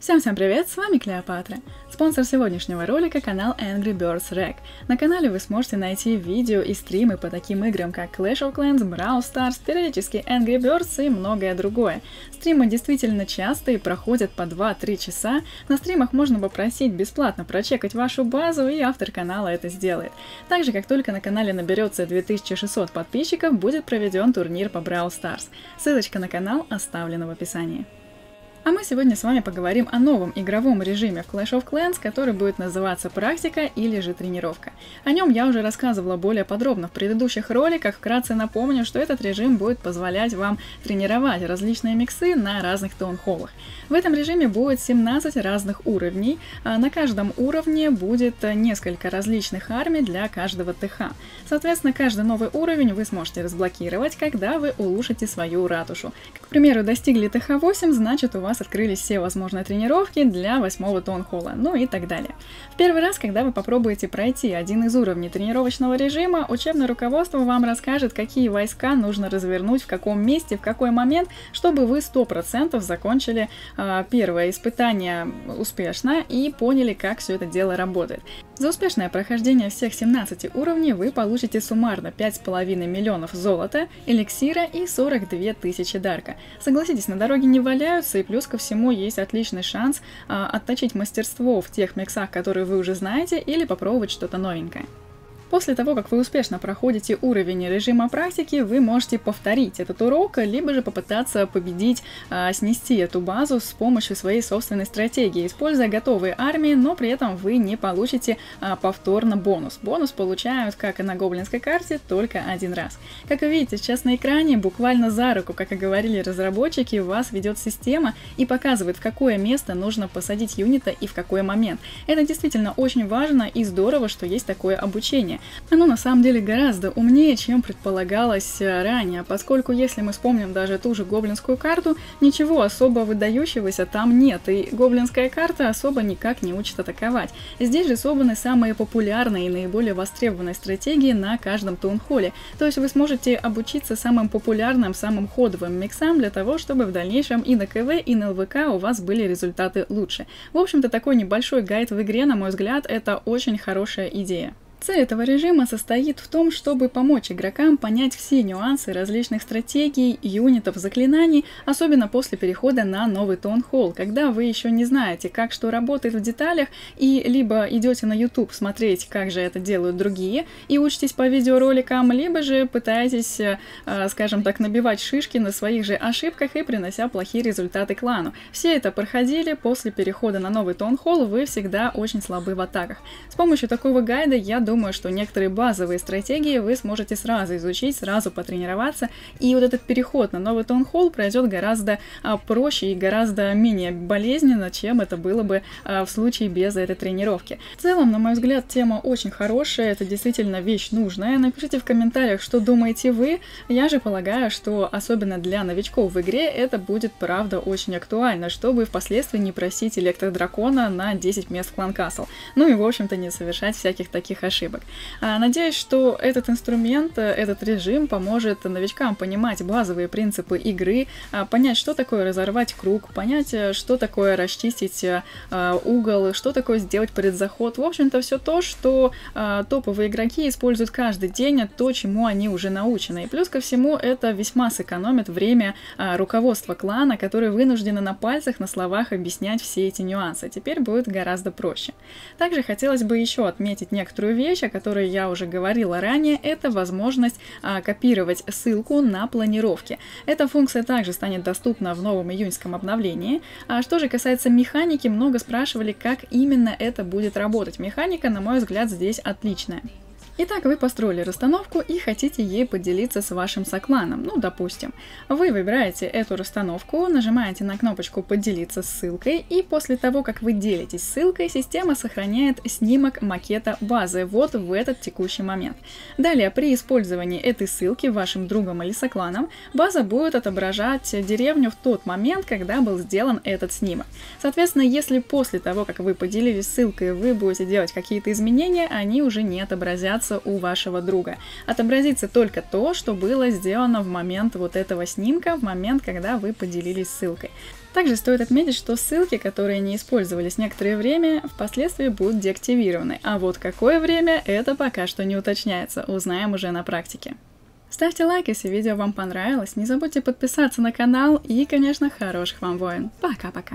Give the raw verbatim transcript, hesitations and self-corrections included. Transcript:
Всем-всем привет, с вами Клеопатра. Спонсор сегодняшнего ролика — канал Angry Birds Rec. На канале вы сможете найти видео и стримы по таким играм, как Clash of Clans, Brawl Stars, периодически Angry Birds и многое другое. Стримы действительно частые, проходят по два-три часа. На стримах можно попросить бесплатно прочекать вашу базу, и автор канала это сделает. Также, как только на канале наберется две тысячи шестьсот подписчиков, будет проведен турнир по Brawl Stars. Ссылочка на канал оставлена в описании. А мы сегодня с вами поговорим о новом игровом режиме в Clash of Clans, который будет называться практика или же тренировка. О нем я уже рассказывала более подробно в предыдущих роликах. Вкратце напомню, что этот режим будет позволять вам тренировать различные миксы на разных таунхоллах. В этом режиме будет семнадцать разных уровней, а на каждом уровне будет несколько различных армий для каждого ТХ. Соответственно, каждый новый уровень вы сможете разблокировать, когда вы улучшите свою ратушу. К примеру, достигли ТХ восемь, значит, у вас открылись все возможные тренировки для восьмого таунхолла, ну и так далее. В первый раз, когда вы попробуете пройти один из уровней тренировочного режима, учебное руководство вам расскажет, какие войска нужно развернуть, в каком месте, в какой момент, чтобы вы сто процентов закончили э, первое испытание успешно и поняли, как все это дело работает. За успешное прохождение всех семнадцати уровней вы получите суммарно пять с половиной миллионов золота, эликсира и сорок две тысячи дарка. Согласитесь, на дороге не валяются, и плюс ко всему есть отличный шанс а, отточить мастерство в тех миксах, которые вы уже знаете, или попробовать что-то новенькое. После того, как вы успешно проходите уровень режима практики, вы можете повторить этот урок, либо же попытаться победить, а, снести эту базу с помощью своей собственной стратегии, используя готовые армии, но при этом вы не получите а, повторно бонус. Бонус получают, как и на гоблинской карте, только один раз. Как вы видите сейчас на экране, буквально за руку, как и говорили разработчики, вас ведет система и показывает, в какое место нужно посадить юнита и в какой момент. Это действительно очень важно и здорово, что есть такое обучение. Оно на самом деле гораздо умнее, чем предполагалось ранее, поскольку если мы вспомним даже ту же гоблинскую карту, ничего особо выдающегося там нет, и гоблинская карта особо никак не учит атаковать. Здесь же собраны самые популярные и наиболее востребованные стратегии на каждом таунхолле, то есть вы сможете обучиться самым популярным, самым ходовым миксам для того, чтобы в дальнейшем и на КВ, и на ЛВК у вас были результаты лучше. В общем-то, такой небольшой гайд в игре, на мой взгляд, это очень хорошая идея. Цель этого режима состоит в том, чтобы помочь игрокам понять все нюансы различных стратегий, юнитов, заклинаний, особенно после перехода на новый таунхолл, когда вы еще не знаете, как что работает в деталях, и либо идете на YouTube смотреть, как же это делают другие, и учитесь по видеороликам, либо же пытаетесь, скажем так, набивать шишки на своих же ошибках и принося плохие результаты клану. Все это проходили, после перехода на новый таунхолл вы всегда очень слабы в атаках. С помощью такого гайда я думаю, что некоторые базовые стратегии вы сможете сразу изучить, сразу потренироваться, и вот этот переход на новый таунхолл пройдет гораздо а, проще и гораздо менее болезненно, чем это было бы а, в случае без этой тренировки. В целом, на мой взгляд, тема очень хорошая, это действительно вещь нужная. Напишите в комментариях, что думаете вы. Я же полагаю, что особенно для новичков в игре это будет правда очень актуально, чтобы впоследствии не просить электродракона на десять мест в клан Касл. Ну и в общем-то не совершать всяких таких ошибок. ошибок. Надеюсь, что этот инструмент, этот режим поможет новичкам понимать базовые принципы игры, понять, что такое разорвать круг, понять, что такое расчистить угол, что такое сделать предзаход. В общем-то, все то, что топовые игроки используют каждый день, то, чему они уже научены. И плюс ко всему, это весьма сэкономит время руководства клана, которые вынуждены на пальцах, на словах объяснять все эти нюансы. Теперь будет гораздо проще. Также хотелось бы еще отметить некоторую вещь, о которой я уже говорила ранее, это возможность а, копировать ссылку на планировки. Эта функция также станет доступна в новом июньском обновлении. А что же касается механики, много спрашивали, как именно это будет работать. Механика, на мой взгляд, здесь отличная. Итак, вы построили расстановку и хотите ей поделиться с вашим сокланом. Ну, допустим, вы выбираете эту расстановку, нажимаете на кнопочку «Поделиться ссылкой», и после того, как вы делитесь ссылкой, система сохраняет снимок макета базы вот в этот текущий момент. Далее, при использовании этой ссылки вашим другом или сокланом, база будет отображать деревню в тот момент, когда был сделан этот снимок. Соответственно, если после того, как вы поделились ссылкой, вы будете делать какие-то изменения, они уже не отобразятся отобразиться у вашего друга. Отобразится только то, что было сделано в момент вот этого снимка, в момент, когда вы поделились ссылкой. Также стоит отметить, что ссылки, которые не использовались некоторое время, впоследствии будут деактивированы, а вот какое время, это пока что не уточняется, узнаем уже на практике. Ставьте лайк, если видео вам понравилось, не забудьте подписаться на канал и, конечно, хороших вам войн. Пока-пока!